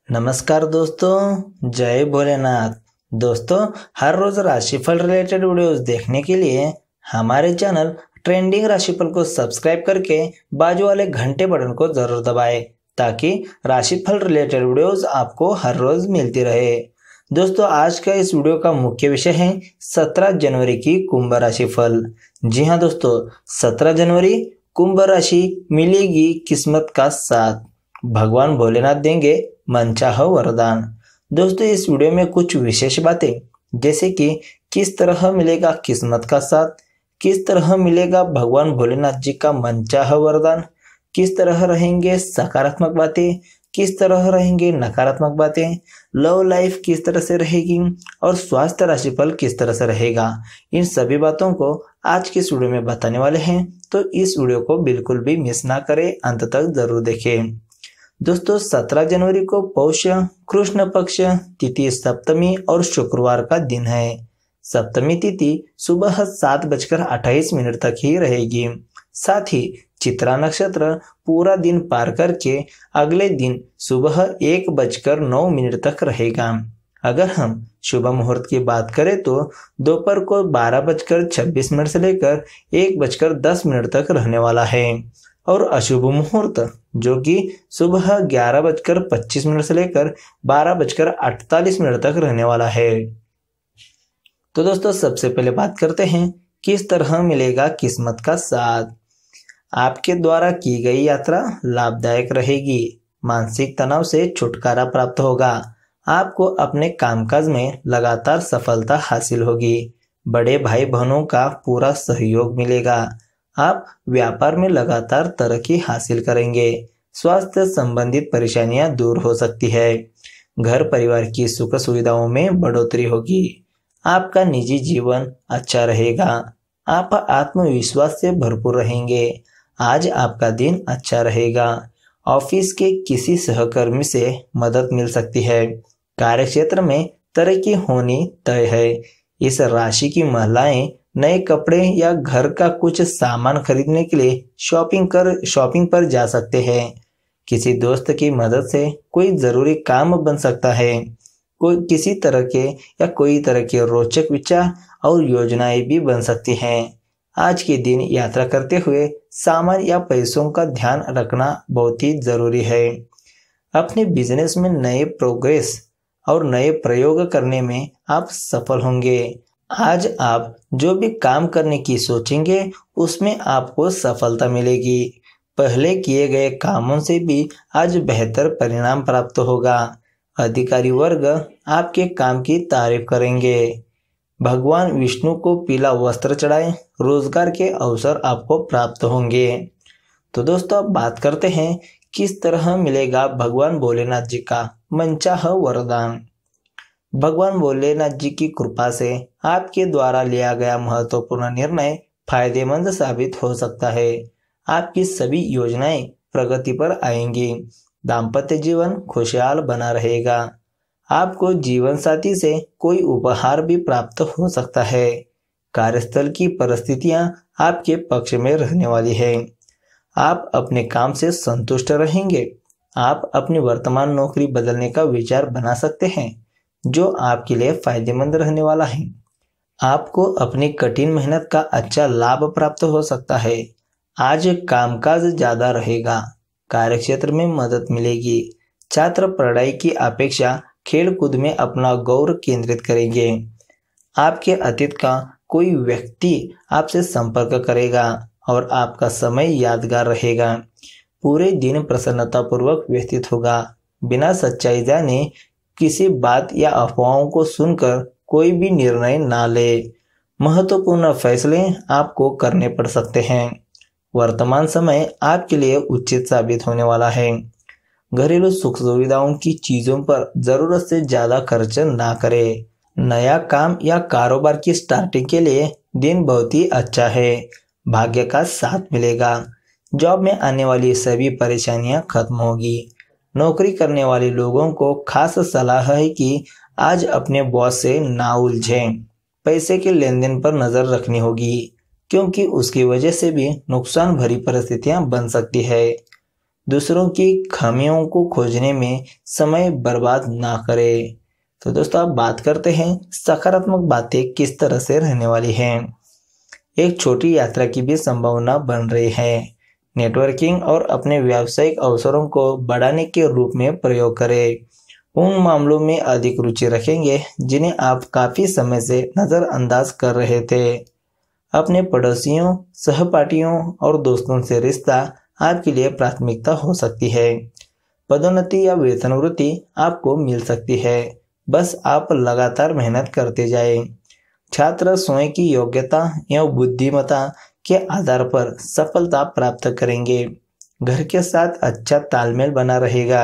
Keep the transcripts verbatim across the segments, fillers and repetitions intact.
नमस्कार दोस्तों, जय भोलेनाथ। दोस्तों, हर रोज राशिफल रिलेटेड वीडियोस देखने के लिए हमारे चैनल ट्रेंडिंग राशिफल को सब्सक्राइब करके बाजू वाले घंटे बटन को जरूर दबाएं ताकि राशिफल रिलेटेड वीडियोस आपको हर रोज मिलती रहे। दोस्तों, आज का इस वीडियो का मुख्य विषय है सत्रह जनवरी की कुंभ राशिफल। जी हाँ दोस्तों, सत्रह जनवरी कुंभ राशि मिलेगी किस्मत का साथ, भगवान भोलेनाथ देंगे मनचाहा वरदान। दोस्तों, इस वीडियो में कुछ विशेष बातें जैसे कि किस तरह मिलेगा किस्मत का साथ, किस तरह मिलेगा भगवान भोलेनाथ जी का मनचाहा वरदान, किस तरह रहेंगे सकारात्मक बातें, किस तरह रहेंगे नकारात्मक बातें, लव लाइफ किस तरह से रहेगी और स्वास्थ्य राशिफल किस तरह से रहेगा, इन सभी बातों को आज की इस वीडियो में बताने वाले हैं। तो इस वीडियो को बिल्कुल भी मिस ना करें, अंत तक जरूर देखें। दोस्तों, सत्रह जनवरी को पौष कृष्ण पक्ष तिथि सप्तमी और शुक्रवार का दिन है। सप्तमी तिथि सुबह सात बजकर अट्ठाईस मिनट तक ही रहेगी। साथ ही चित्रा नक्षत्र पूरा दिन पार करके अगले दिन सुबह एक बजकर नौ मिनट तक रहेगा। अगर हम शुभ मुहूर्त की बात करें तो दोपहर को बारह बजकर छब्बीस मिनट से लेकर एक बजकर दस मिनट तक रहने वाला है और अशुभ मुहूर्त जो कि सुबह ग्यारह बजकर पच्चीस मिनट से लेकर बारह बजकर अड़तालीस मिनट तक रहने वाला है। तो दोस्तों, सबसे पहले बात करते हैं किस तरह मिलेगा किस्मत का साथ। आपके द्वारा की गई यात्रा लाभदायक रहेगी, मानसिक तनाव से छुटकारा प्राप्त होगा, आपको अपने कामकाज में लगातार सफलता हासिल होगी, बड़े भाई बहनों का पूरा सहयोग मिलेगा, आप व्यापार में लगातार तरक्की हासिल करेंगे, स्वास्थ्य संबंधित परेशानियां दूर हो सकती है, घर परिवार की सुख सुविधाओं में बढ़ोतरी होगी, आपका निजी जीवन अच्छा रहेगा, आप आत्मविश्वास से भरपूर रहेंगे, आज आपका दिन अच्छा रहेगा, ऑफिस के किसी सहकर्मी से मदद मिल सकती है, कार्यक्षेत्र में तरक्की होनी तय है। इस राशि की महिलाएं नए कपड़े या घर का कुछ सामान खरीदने के लिए शॉपिंग कर शॉपिंग पर जा सकते हैं। किसी दोस्त की मदद से कोई जरूरी काम बन सकता है। कोई किसी तरह के या कोई तरह के रोचक विचार और योजनाएं भी बन सकती हैं। आज के दिन यात्रा करते हुए सामान या पैसों का ध्यान रखना बहुत ही जरूरी है। अपने बिजनेस में नए प्रोग्रेस और नए प्रयोग करने में आप सफल होंगे। आज आप जो भी काम करने की सोचेंगे उसमें आपको सफलता मिलेगी। पहले किए गए कामों से भी आज बेहतर परिणाम प्राप्त होगा। अधिकारी वर्ग आपके काम की तारीफ करेंगे। भगवान विष्णु को पीला वस्त्र चढ़ाएं, रोजगार के अवसर आपको प्राप्त होंगे। तो दोस्तों, अब बात करते हैं किस तरह मिलेगा भगवान भोलेनाथ जी का मनचाहा वरदान। भगवान भोलेनाथ जी की कृपा से आपके द्वारा लिया गया महत्वपूर्ण निर्णय फायदेमंद साबित हो सकता है। आपकी सभी योजनाएं प्रगति पर आएंगी, दाम्पत्य जीवन खुशहाल बना रहेगा, आपको जीवन साथी से कोई उपहार भी प्राप्त हो सकता है, कार्यस्थल की परिस्थितियां आपके पक्ष में रहने वाली है, आप अपने काम से संतुष्ट रहेंगे, आप अपनी वर्तमान नौकरी बदलने का विचार बना सकते हैं जो आपके लिए फायदेमंद रहने वाला है, आपको अपनी कठिन मेहनत का अच्छा लाभ प्राप्त हो सकता है, आज कामकाज ज्यादा रहेगा, कार्यक्षेत्र में मदद मिलेगी, छात्र पढ़ाई की अपेक्षा खेलकूद में अपना गौर केंद्रित करेंगे, आपके अतीत का कोई व्यक्ति आपसे संपर्क करेगा और आपका समय यादगार रहेगा, पूरे दिन प्रसन्नतापूर्वक व्यतीत होगा, बिना सच्चाई जाने किसी बात या अफवाहों को सुनकर कोई भी निर्णय ना ले, महत्वपूर्ण फैसले आपको करने पड़ सकते हैं, वर्तमान समय आपके लिए उचित साबित होने वाला है, घरेलू सुख सुविधाओं की चीजों पर जरूरत से ज्यादा खर्च ना करें, नया काम या कारोबार की स्टार्टिंग के लिए दिन बहुत ही अच्छा है, भाग्य का साथ मिलेगा, जॉब में आने वाली सभी परेशानियां खत्म होगी, नौकरी करने वाले लोगों को खास सलाह है कि आज अपने बॉस से ना उलझें, पैसे के लेन देन पर नजर रखनी होगी क्योंकि उसकी वजह से भी नुकसान भरी परिस्थितियां बन सकती है। दूसरों की खामियों को खोजने में समय बर्बाद ना करें। तो दोस्तों आप बात करते हैं सकारात्मक बातें किस तरह से रहने वाली हैं। एक छोटी यात्रा की भी संभावना बन रही है। नेटवर्किंग और अपने व्यावसायिक अवसरों को बढ़ाने के रूप में प्रयोग करें। उन मामलों में अधिक रुचि रखेंगे जिन्हें आप काफी समय से नजरअंदाज कर रहे थे। अपने पड़ोसियों, सहपाठियों और दोस्तों से रिश्ता आपके लिए प्राथमिकता हो सकती है। पदोन्नति या वेतन वृद्धि आपको मिल सकती है, बस आप लगातार मेहनत करते जाएं। छात्र स्वयं की योग्यता एवं बुद्धिमत्ता के आधार पर सफलता प्राप्त करेंगे। घर के साथ अच्छा तालमेल बना रहेगा।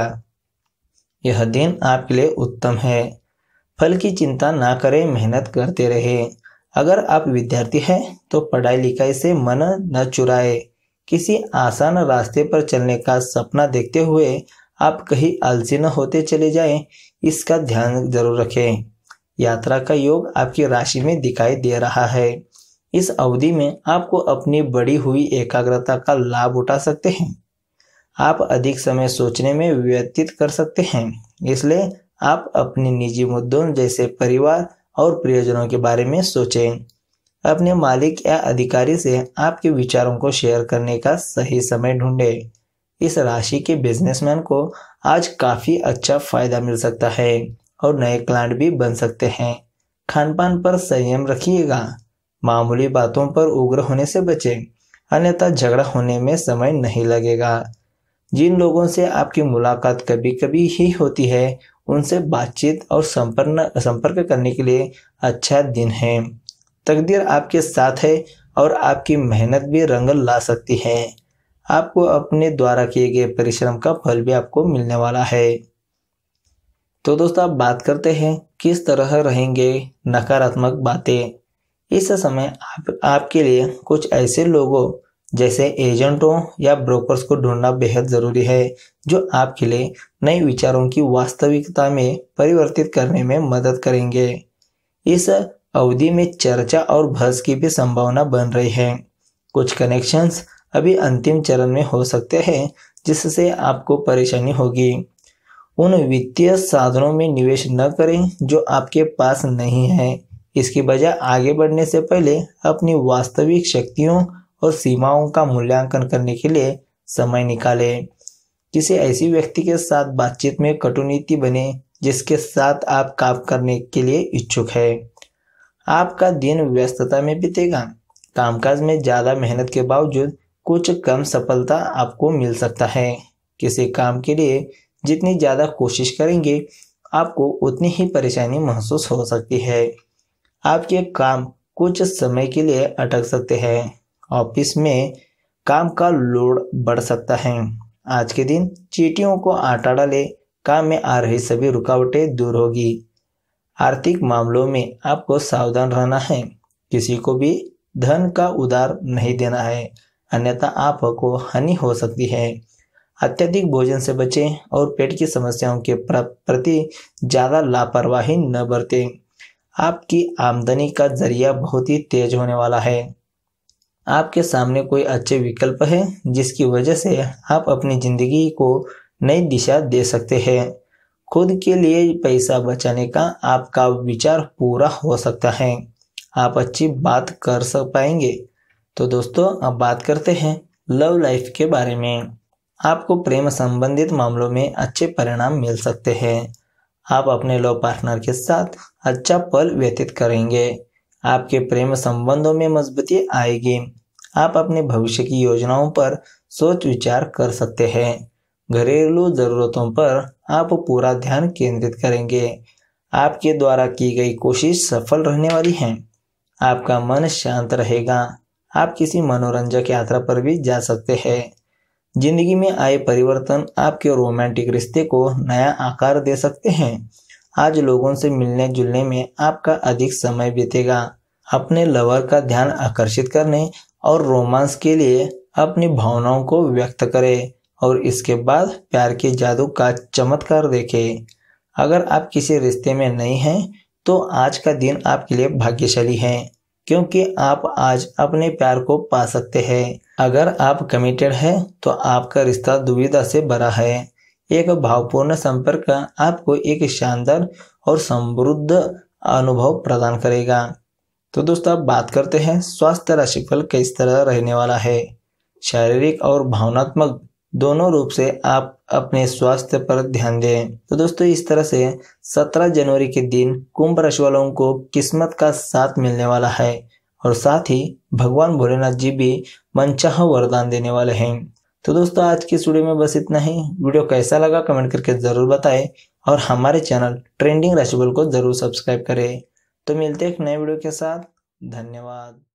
यह दिन आपके लिए उत्तम है। फल की चिंता ना करें, मेहनत करते रहें। अगर आप विद्यार्थी हैं तो पढ़ाई लिखाई से मन न चुराए। किसी आसान रास्ते पर चलने का सपना देखते हुए आप कहीं आलसी न होते चले जाएं, इसका ध्यान जरूर रखें। यात्रा का योग आपकी राशि में दिखाई दे रहा है। इस अवधि में आपको अपनी बढ़ी हुई एकाग्रता का लाभ उठा सकते हैं। आप अधिक समय सोचने में व्यतीत कर सकते हैं, इसलिए आप अपने निजी मुद्दों जैसे परिवार और प्रियजनों के बारे में सोचें। अपने मालिक या अधिकारी से आपके विचारों को शेयर करने का सही समय ढूंढें। इस राशि के बिजनेसमैन को आज काफी अच्छा फायदा मिल सकता है और नए क्लाइंट भी बन सकते हैं। खान पान पर संयम रखिएगा। मामूली बातों पर उग्र होने से बचें, अन्यथा झगड़ा होने में समय नहीं लगेगा। जिन लोगों से आपकी मुलाकात कभी कभी ही होती है, उनसे बातचीत और संपर्क संपर्क करने के लिए अच्छा दिन है। तकदीर आपके साथ है और आपकी मेहनत भी रंग ला सकती है। आपको अपने द्वारा किए गए परिश्रम का फल भी आपको मिलने वाला है। तो दोस्तों आप बात करते हैं किस तरह रहेंगे नकारात्मक बातें। इस समय आप आपके लिए कुछ ऐसे लोगों जैसे एजेंटों या ब्रोकर्स को ढूंढना बेहद जरूरी है, जो आपके लिए नए विचारों की वास्तविकता में परिवर्तित करने में मदद करेंगे। इस अवधि में चर्चा और बहस की भी संभावना बन रही है। कुछ कनेक्शंस अभी अंतिम चरण में हो सकते हैं, जिससे आपको परेशानी होगी। उन वित्तीय साधनों में निवेश न करें जो आपके पास नहीं है। इसकी बजाय आगे बढ़ने से पहले अपनी वास्तविक शक्तियों और सीमाओं का मूल्यांकन करने के लिए समय निकालें। किसी ऐसी व्यक्ति के साथ बातचीत में कटुनीति बने जिसके साथ आप काम करने के लिए इच्छुक है। आपका दिन व्यस्तता में बीतेगा। कामकाज में ज्यादा मेहनत के बावजूद कुछ कम सफलता आपको मिल सकता है। किसी काम के लिए जितनी ज्यादा कोशिश करेंगे, आपको उतनी ही परेशानी महसूस हो सकती है। आपके काम कुछ समय के लिए अटक सकते हैं। ऑफिस में काम का लोड बढ़ सकता है। आज के दिन चींटियों को आटा डाले, काम में आ रही सभी रुकावटें दूर होगी। आर्थिक मामलों में आपको सावधान रहना है। किसी को भी धन का उधार नहीं देना है, अन्यथा आपको हानि हो सकती है। अत्यधिक भोजन से बचें और पेट की समस्याओं के प्रति ज्यादा लापरवाही न बरतें। आपकी आमदनी का जरिया बहुत ही तेज होने वाला है। आपके सामने कोई अच्छे विकल्प है जिसकी वजह से आप अपनी जिंदगी को नई दिशा दे सकते हैं। खुद के लिए पैसा बचाने का आपका विचार पूरा हो सकता है। आप अच्छी बात कर सक पाएंगे। तो दोस्तों अब बात करते हैं लव लाइफ के बारे में। आपको प्रेम संबंधित मामलों में अच्छे परिणाम मिल सकते हैं। आप अपने लव पार्टनर के साथ अच्छा पल व्यतीत करेंगे। आपके प्रेम संबंधों में मजबूती आएगी। आप अपने भविष्य की योजनाओं पर सोच विचार कर सकते हैं। घरेलू जरूरतों पर आप पूरा ध्यान केंद्रित करेंगे। आपके द्वारा की गई कोशिश सफल रहने वाली है। आपका मन शांत रहेगा। आप किसी मनोरंजक यात्रा पर भी जा सकते हैं। जिंदगी में आए परिवर्तन आपके रोमांटिक रिश्ते को नया आकार दे सकते हैं। आज लोगों से मिलने जुलने में आपका अधिक समय बीतेगा। अपने लवर का ध्यान आकर्षित करने और रोमांस के लिए अपनी भावनाओं को व्यक्त करें और इसके बाद प्यार के जादू का चमत्कार देखें। अगर आप किसी रिश्ते में नहीं हैं तो आज का दिन आपके लिए भाग्यशाली है, क्योंकि आप आज अपने प्यार को पा सकते हैं। अगर आप कमिटेड है तो आपका रिश्ता दुविधा से भरा है। एक भावपूर्ण संपर्क आपको एक शानदार और समृद्ध अनुभव प्रदान करेगा। तो दोस्तों अब बात करते हैं स्वास्थ्य राशिफल किस तरह रहने वाला है। शारीरिक और भावनात्मक दोनों रूप से आप अपने स्वास्थ्य पर ध्यान दें। तो दोस्तों इस तरह से सत्रह जनवरी के दिन कुंभ राशि वालों को किस्मत का साथ मिलने वाला है और साथ ही भगवान भोलेनाथ जी भी मनचाहा वरदान देने वाले हैं। तो दोस्तों आज की इस वीडियो में बस इतना ही। वीडियो कैसा लगा कमेंट करके जरूर बताएं और हमारे चैनल ट्रेंडिंग राशिफल को जरूर सब्सक्राइब करें। तो मिलते हैं एक नए वीडियो के साथ। धन्यवाद।